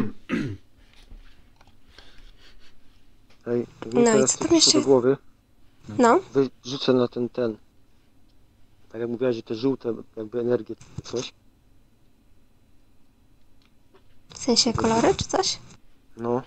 ej, No mi i teraz co to tam przyszło jeszcze? do głowy. No, Wyrzucę na ten, ten. Tak jak mówiłaś, że te żółte jakby energie czy coś. w sensie kolory czy coś? No.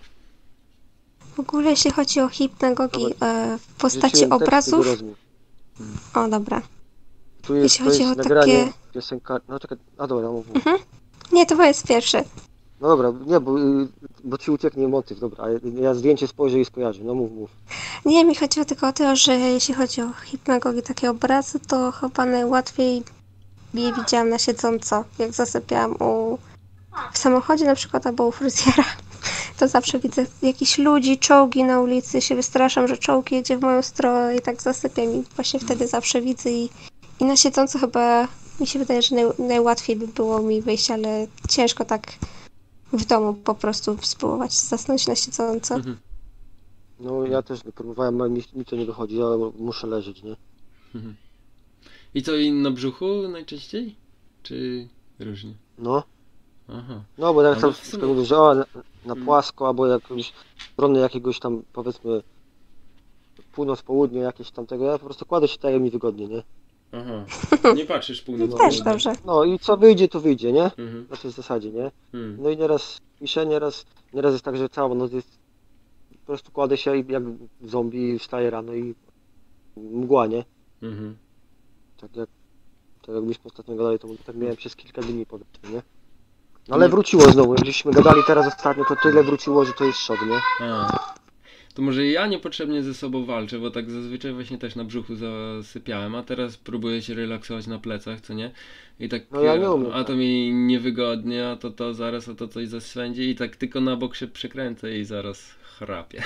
W ogóle jeśli chodzi o hipnagogi e, w postaci Wrzuciłem tekst obrazów. tego rozmów. O, dobra. Tu jest, Jeśli to chodzi jest o nagranie takie- piosenka. No czekaj, a dobra, mów. mów. Nie, to jest pierwsze. No dobra, nie, bo, y, bo ci ucieknie motyw, dobra, ale ja zdjęcie spojrzę i skojarzę, no mów, mów. Nie, mi chodziło tylko o to, że jeśli chodzi o hipnagogi, takie obrazy, to chyba najłatwiej je widziałam na siedząco, jak zasypiałam u... w samochodzie na przykład, albo u fryzjera. To zawsze widzę jakichś ludzi, czołgi na ulicy, się wystraszam, że czołg jedzie w moją stronę i tak zasypiam i właśnie wtedy zawsze widzę i, i na siedząco chyba mi się wydaje, że naj, najłatwiej by było mi wyjść, ale ciężko tak w domu po prostu spróbować zasnąć na siedząco. Mhm. No ja też próbowałem, ale mi, mi to nie wychodzi, ja muszę leżeć, nie? Mhm. I co, i na brzuchu najczęściej? Czy różnie? No, Aha. no bo jak No tam to w sumie- tak mówię, że o, na, na Mm. płasko, albo jakąś stronę jakiegoś tam, powiedzmy, północ, południe, jakieś tam tego, ja po prostu kładę się tak, jak mi wygodnie, nie? Aha. Nie patrzysz północ. Też południe. dobrze. No i co wyjdzie, to wyjdzie, nie? Mhm. Na tej zasadzie, nie? Mhm. No i nieraz piszę, nieraz, nieraz jest tak, że całą noc jest, po prostu kładę się i jak zombie, wstaję rano i mgła, nie? Mhm. Tak jak, tak jak byśmy ostatnio gadali, to tak miałem przez kilka dni, powiedzmy, nie? No ale wróciło znowu, jak żeśmy gadali teraz ostatnio, to tyle wróciło, że to jest szok, nie? A. To może ja niepotrzebnie ze sobą walczę, bo tak zazwyczaj właśnie też na brzuchu zasypiałem, a teraz próbuję się relaksować na plecach, co nie? I tak, No ja nie e, umiem, a to tak. mi niewygodnie, a to to zaraz, a to coś zaswędzi i tak tylko na bok się przekręcę i zaraz chrapię.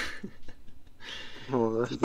No właśnie.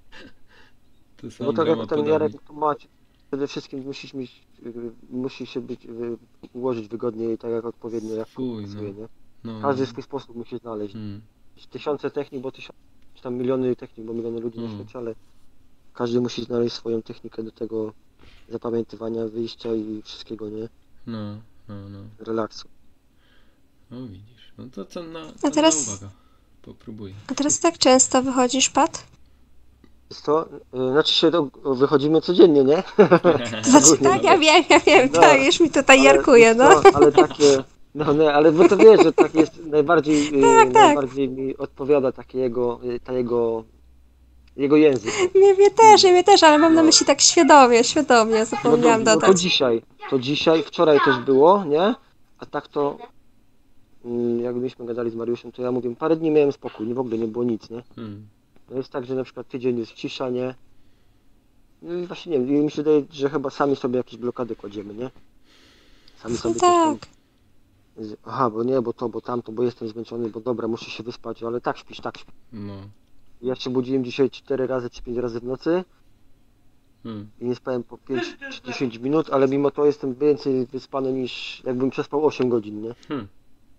To sam Bo tak drama jak ten podobnie. Jarek tu macie, przede wszystkim musisz mieć, y, musi się być, y, ułożyć wygodnie i tak jak odpowiednio, jak Fuj, no. pasuje, nie? No, Każdy no. swój sposób musi znaleźć. Hmm. Tysiące technik, bo tysiące, czy tam miliony technik, bo miliony ludzi na Mm. świecie, ale każdy musi znaleźć swoją technikę do tego zapamiętywania, wyjścia i wszystkiego, nie? No, no, no. Relaksu. No widzisz. No to co na, A teraz- na uwaga. Popróbuję. A teraz tak często wychodzisz, Pat? Jest to, y, znaczy się to, wychodzimy codziennie, nie? To znaczy Ogólnie, tak, ja wiem, ja wiem, No, tak, już mi tutaj Ale jarkuje, wiesz no. co, ale takie, no nie, ale bo to wiesz, że tak jest najbardziej, y, Tak, tak. najbardziej mi odpowiada taki jego, y, ta jego, jego język. Mnie, mnie też, mnie też, ale mam na No. myśli tak świadomie, świadomie, No to, zapomniałam no to dodać. dzisiaj, to dzisiaj, wczoraj też było, nie? A tak to, mm, jak myśmy gadali z Mariuszem, to ja mówię, parę dni miałem spokój, nie w ogóle nie było nic, nie? Hmm. No jest tak, że na przykład tydzień jest cisza, nie? No i właśnie nie wiem, mi się wydaje, że chyba sami sobie jakieś blokady kładziemy, nie? Sami No sobie coś tam, tak, z- aha, bo nie, bo to, bo tamto, bo jestem zmęczony, bo dobra, muszę się wyspać, ale tak śpisz, tak śpisz. No. Ja się budziłem dzisiaj cztery razy czy pięć razy w nocy Hmm. i nie spałem po pięć czy dziesięć minut, ale mimo to jestem więcej wyspany niż jakbym przespał osiem godzin, nie? Hmm.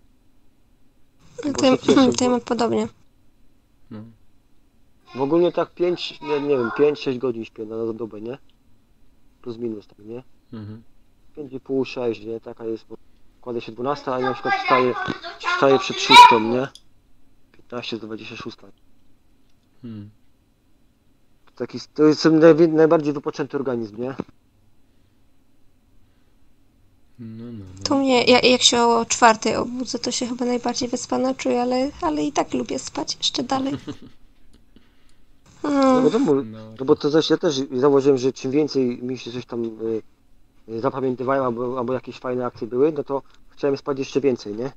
no Bo to, ja- się cieszę, to ja bo- mam podobnie. No. W ogóle tak pięć, nie, nie wiem, pięć sześć godzin śpię na dobę, nie? Plus minus, tak, nie? Mhm. pięć i pół sześć, nie? Taka jest, bo kładę się dwunasta, a ja na przykład wstaję, wstaję przed szóstą, nie? piętnaście do dwudziestej szóstej. Hmm. Taki, to jest naj, najbardziej wypoczęty organizm, nie? No, no, no. Tu mnie, ja, jak się o czwartej obudzę, to się chyba najbardziej wyspana czuję, ale, ale i tak lubię spać jeszcze dalej. No Mm, bo to mówię, No. no bo to też, ja też zauważyłem, że czym więcej mi się coś tam y, y, zapamiętywają, albo, albo jakieś fajne akcje były, no to chciałem spać jeszcze więcej, nie?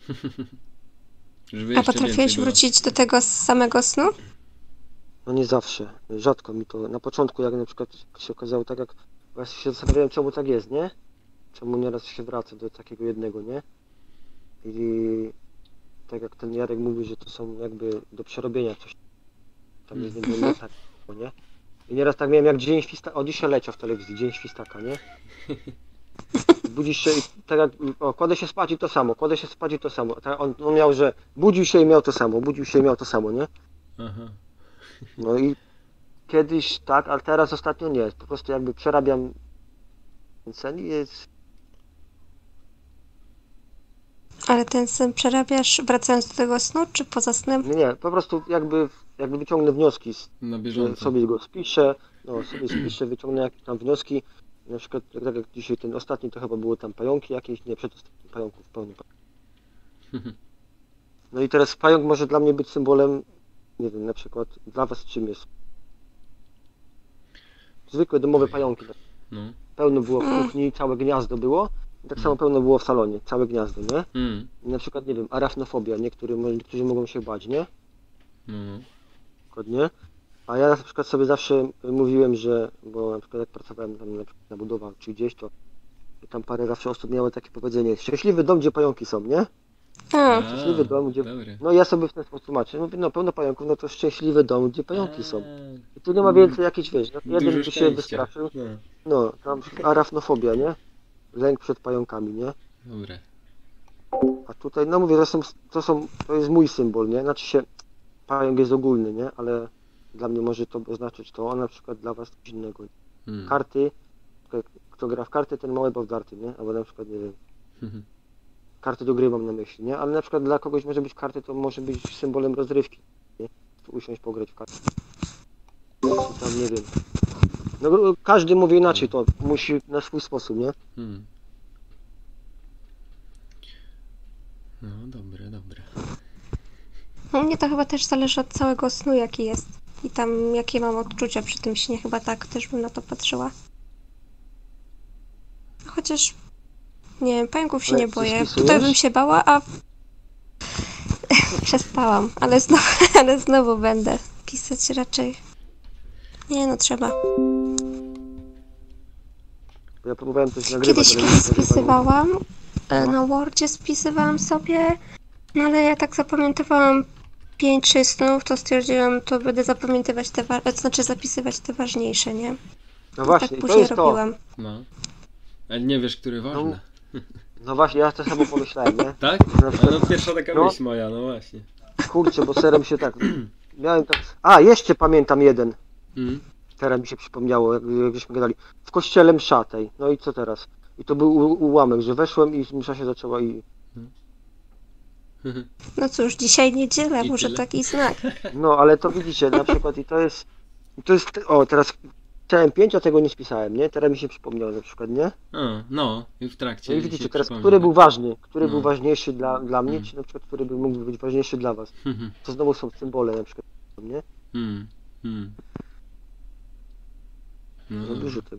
Żeby a jeszcze potrafiłeś więcej było. wrócić do tego samego snu? No nie zawsze, rzadko mi to, na początku jak na przykład się okazało tak jak, właśnie się zastanawiałem czemu tak jest, nie? Czemu nieraz się wraca do takiego jednego, nie? I tak jak ten Jarek mówi, że to są jakby do przerobienia coś, tam jest nie było tak, nie? I nieraz tak miałem jak Dzień Świstaka, o dzisiaj leciał w telewizji, Dzień Świstaka, nie? Budzisz się i tak jak, o, kładę się spać i to samo, kładę się spać i to samo. Tak, on, on miał, że budził się i miał to samo, budził się i miał to samo, nie? Aha. No i kiedyś tak, ale teraz ostatnio nie. Po prostu jakby przerabiam ten sen i jest... Ale ten sen przerabiasz wracając do tego snu, czy poza snem? Nie, nie, po prostu jakby, jakby wyciągnę wnioski, z, Na że bieżąco. sobie go spiszę, no sobie spiszę, wyciągnę jakieś tam wnioski. Na przykład, tak tak jak dzisiaj ten ostatni, to chyba były tam pająki jakieś, nie, przedostatni pająków, pełny pająk. No i teraz pająk może dla mnie być symbolem, nie wiem, na przykład dla was czym jest? Zwykłe domowe pająki. No. Pełno było w kuchni, całe gniazdo było. I tak samo pełno było w salonie, całe gniazdo, nie? Mm. I na przykład, nie wiem, arachnofobia, niektórzy, niektórzy mogą się bać, nie? No, no. Dokładnie. A ja na przykład sobie zawsze mówiłem, że, bo na przykład jak pracowałem tam na, przykład na budowach czy gdzieś, to tam parę zawsze osób miało takie powiedzenie, szczęśliwy dom, gdzie pająki są, nie? A, Szczęśliwy dom, gdzie... Dobre. No ja sobie w ten sposób tłumaczę, mówię, no pełno pająków, no to szczęśliwy dom, gdzie pająki są. A, I tu nie ma więcej jakichś, wiesz, no, jeden dużo by się szczęścia. wystraszył, No. no, tam arachnofobia, nie? Lęk przed pająkami, nie? Dobre. A tutaj, no mówię, to, są, to, są, to jest mój symbol, nie? Znaczy się, pająk jest ogólny, nie? Ale dla mnie może to oznaczać to, a na przykład dla was coś innego. Mm. Karty, kto gra w karty, ten małe w darty, nie? Albo na przykład, nie wiem, karty do gry mam na myśli, nie? Ale na przykład dla kogoś może być karty, to może być symbolem rozrywki, nie? Usiąść, pograć w karty. Czy tam, nie wiem. No każdy mówi inaczej, to musi na swój sposób, nie? Mm. No, dobre, dobre. u mnie to chyba też zależy od całego snu, jaki jest. I tam, jakie mam odczucia przy tym śnie, chyba tak też bym na to patrzyła. Chociaż, nie wiem, pająków się Ale nie ty boję. spisujesz? Tutaj bym się bała, a przestałam. Ale znowu, ale znowu będę pisać raczej. Nie no, trzeba. Bo ja próbowałem coś nagrywać, Kiedyś, ale kiedyś nie nagrywałem. spisywałam, e, na Wordzie spisywałam sobie, no ale ja tak zapamiętowałam pięć sześć snów, to stwierdziłam, to będę zapamiętywać te, wa- to znaczy zapisywać te ważniejsze, nie? No właśnie, tak i to później jest to. robiłam. No. Ale nie wiesz, który ważny. No właśnie, ja to samo pomyślałem, nie? Tak? Na A przykład, no pierwsza taka No. myśl moja, no właśnie. kurczę, bo serem się tak... Miałem tak... A, jeszcze pamiętam jeden. Mm. Teraz mi się przypomniało, jak, jak żeśmy gadali. W kościele msza tej. No i co teraz? I to był u- ułamek, że weszłem i msza się zaczęła i... No cóż, dzisiaj niedziela, I może tyle? taki znak. No, ale to widzicie, na przykład i to jest... i to jest... O, teraz... Chciałem pięć, a tego nie spisałem, nie? Teraz mi się przypomniało na przykład, nie? A, no, i w trakcie. No i się widzicie, teraz przypomniał, który tak. był ważny? Który No. był ważniejszy dla, dla mnie, Mm. czy na przykład który by mógł być ważniejszy dla was? Mhm. To znowu są symbole na przykład, nie? Mm. Mm. No, No dobra. dużo tego.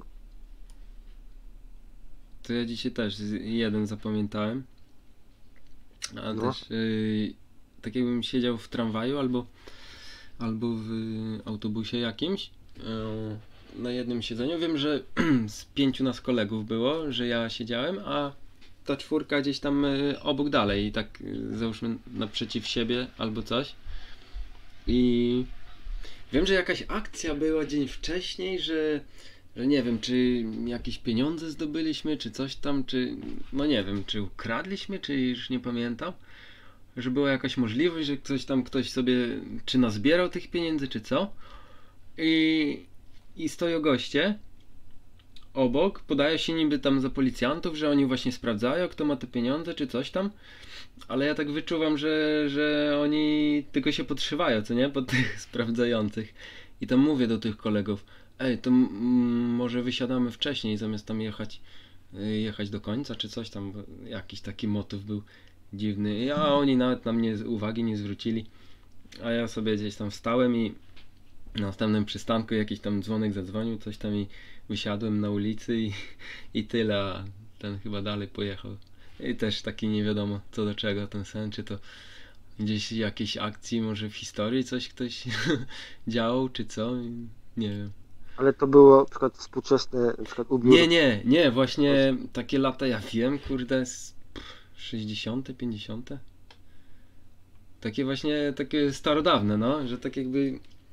To ja dzisiaj też z- jeden zapamiętałem. A No. też y, tak jakbym siedział w tramwaju albo, albo w autobusie jakimś y, na jednym siedzeniu. Wiem, że z pięciu nas kolegów było, że ja siedziałem, a ta czwórka gdzieś tam y, obok dalej, tak y, załóżmy naprzeciw siebie albo coś. I wiem, że jakaś akcja była dzień wcześniej, że że nie wiem, czy jakieś pieniądze zdobyliśmy, czy coś tam, czy no nie wiem, czy ukradliśmy, czy już nie pamiętam, że była jakaś możliwość, że ktoś tam, ktoś sobie, czy nazbierał tych pieniędzy, czy co. I, i stoją goście obok, podają się niby tam za policjantów, że oni właśnie sprawdzają, kto ma te pieniądze, czy coś tam, ale ja tak wyczuwam, że, że oni tylko się podszywają, co nie, pod tych sprawdzających. I tam mówię do tych kolegów, ej, to m- może wysiadamy wcześniej, zamiast tam jechać, y, jechać do końca, czy coś tam, bo jakiś taki motyw był dziwny, a oni nawet na mnie uwagi nie zwrócili, a ja sobie gdzieś tam wstałem i na następnym przystanku jakiś tam dzwonek zadzwonił, coś tam i wysiadłem na ulicy i, i tyle, a ten chyba dalej pojechał. I też taki nie wiadomo co do czego ten sen, czy to gdzieś jakiejś akcji, może w historii coś ktoś działał, czy co, I nie wiem. Ale to było na przykład współczesne, na przykład ubiór. Nie, nie, nie, właśnie takie lata ja wiem, kurde, z pff, sześćdziesiąte, pięćdziesiąte. Takie właśnie, takie starodawne, no, że tak jakby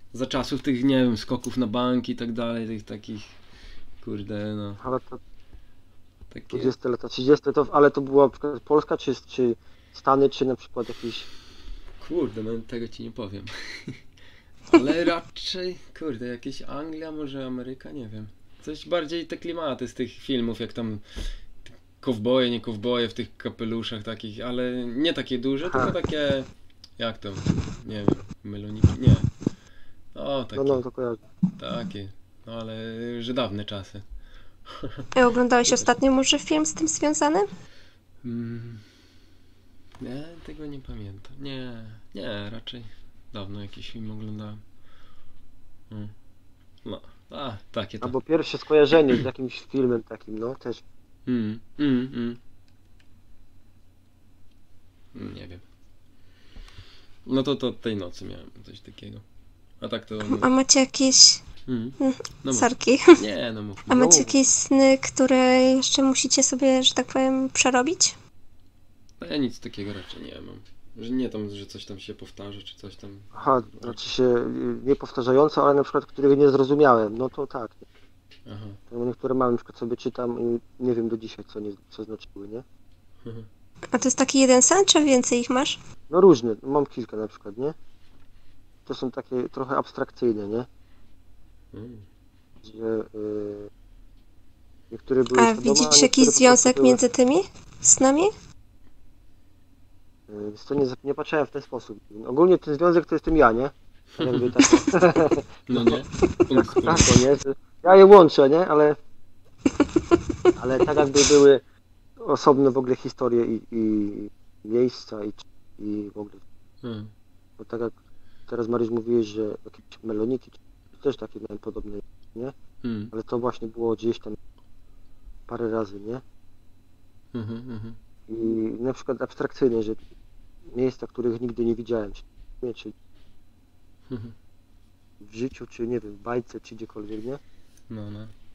za czasów tych, nie wiem, skoków na bank i tak dalej, tych takich, kurde, no, Ale to takie... dwudzieste lata, trzydzieste to, ale to była na przykład Polska, czy, czy Stany, czy na przykład jakieś... Kurde, no tego ci nie powiem. Ale raczej, kurde, jakieś Anglia, może Ameryka, nie wiem. Coś bardziej te klimaty z tych filmów, jak tam kowboje, nie kowboje w tych kapeluszach takich, ale nie takie duże, Aha. tylko takie, jak to, nie wiem, meloniki, nie. O, takie, No, no, to kojarzę. takie, no ale, że dawne czasy. A oglądałeś ostatnio może film z tym związany? Mm. Nie, tego nie pamiętam. Nie, nie, raczej dawno jakiś film oglądałem. Mm. No, a, takie to. Albo pierwsze skojarzenie z jakimś filmem takim, no też. Mm, mm, mm. Nie wiem. No to, to tej nocy miałem coś takiego. A tak to... A macie jakieś... Mm. No mów. Sorki. Nie, no mów. A No. macie jakieś sny, które jeszcze musicie sobie, że tak powiem, przerobić? No ja nic takiego raczej nie mam. Że nie tam, że coś tam się powtarza, czy coś tam... Aha, znaczy się y, niepowtarzająco, ale na przykład których nie zrozumiałem, no to tak. Aha. To niektóre mam, na przykład sobie czytam i nie wiem do dzisiaj co, nie, co znaczyły, nie? A to jest taki jeden sen, czy więcej ich masz? No różne, mam kilka na przykład, nie? To są takie trochę abstrakcyjne, nie? Mm. Gdzie y, niektóre były A świadome, widzisz niektóre jakiś po prostu związek były- między tymi snami? y, Więc to nie, nie patrzyłem w ten sposób. Ogólnie ten związek to jestem ja, nie? Tak jakby tak, No nie? Punkt, tak punkt. to nie? Że ja je łączę, nie? Ale, ale tak jakby były osobne w ogóle historie i, i miejsca i, i w ogóle. Mm. Bo tak jak teraz Mariusz mówiłeś, że jakieś meloniki, to też takie miałem podobne, Mm. ale to właśnie było gdzieś tam parę razy, nie? Mhm, mhm. I na przykład abstrakcyjne, że miejsca, których nigdy nie widziałem, czy, nie, czy Mhm. w życiu, czy nie wiem, w bajce, czy gdziekolwiek, nie? No, no.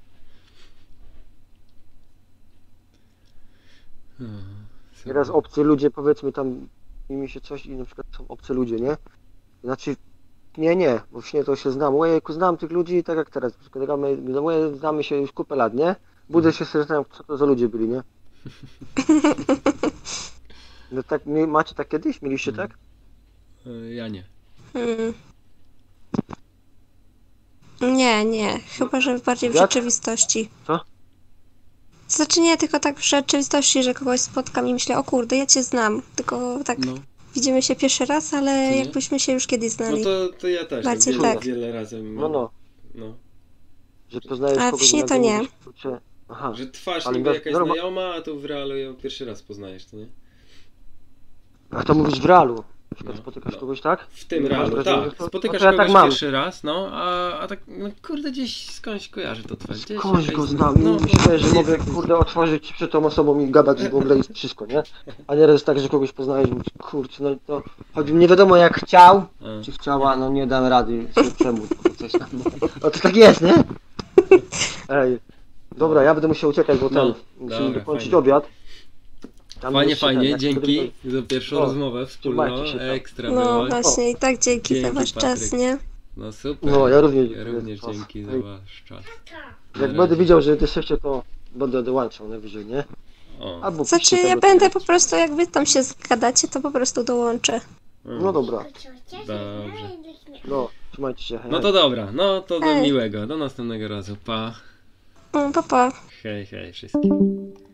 No, Teraz super. obcy ludzie, powiedzmy tam, mi się coś i na przykład są obcy ludzie, nie? Znaczy, nie, nie, bo w śnie to się znam. Ojejku, znam tych ludzi, tak jak teraz. Spotykamy, no, znamy się już kupę lat, nie? Budzę się sobie zastanawiam, co to za ludzie byli, nie? No tak, mi- macie tak kiedyś? Mieliście Mm. tak? E, Ja nie. Hmm. Nie, nie. Chyba, że bardziej w Jak? rzeczywistości. Co? Znaczy nie, tylko tak w rzeczywistości, że kogoś spotkam i myślę, o kurde, ja cię znam. Tylko tak No, widzimy się pierwszy raz, ale nie? jakbyśmy się już kiedyś no znali. to, to ja też tak Bardziej wiele, tak. wiele razy mam. No, no, No. że poznajesz A w kogoś śnie na to nie. mówisz, kurczę, aha, Że twarz Ale niby wiesz, jakaś norma- znajoma, a tu w realu ją pierwszy raz poznajesz, to nie? a to mówisz w realu. Na przykład No, spotykasz no. kogoś, tak? W tym Masz realu, wrażenie, tak. że to- Spotykasz no to ja kogoś tak mam. pierwszy raz, no, a, a tak, no kurde, gdzieś skądś kojarzy to twarz. Gdzieś Skądś jakaś go zna- znam i no, myślę, że no, mogę, jest- kurde, otworzyć przed tą osobą i gadać w ogóle i wszystko, nie? A nieraz tak, że kogoś poznajesz i mówisz, kurczę, no to choć nie wiadomo jak chciał, A. czy chciała, no nie dam rady sobie przemóc, bo coś tam, no. No to tak jest, nie? Ej, dobra, ja będę musiał uciekać, bo ten, No, musimy dobra, dokończyć fajnie. obiad. Tam Fajnie, jeszcze ten, fajnie, jak dzięki sobie- za pierwszą O, rozmowę wspólną, trzymajcie się tam. ekstra No było. właśnie, i tak dzięki za Dzięki, wasz Patryk. czas, nie? No super. No, ja również Ja dziękuję również za czas. dzięki za Ej. wasz czas. Jak Na będę razie. widział, że jesteście, to będę dołączał najwyżej, nie? O, Albo Znaczy piszcie ja tego, będę co- po prostu, jak wy tam się zgadacie, to po prostu dołączę. No dobra, Dobrze. no, trzymajcie się, hej. No to dobra, no to do Hej. miłego, do następnego razu, pa. Mm, Pa, pa. Hej, hej wszystkim.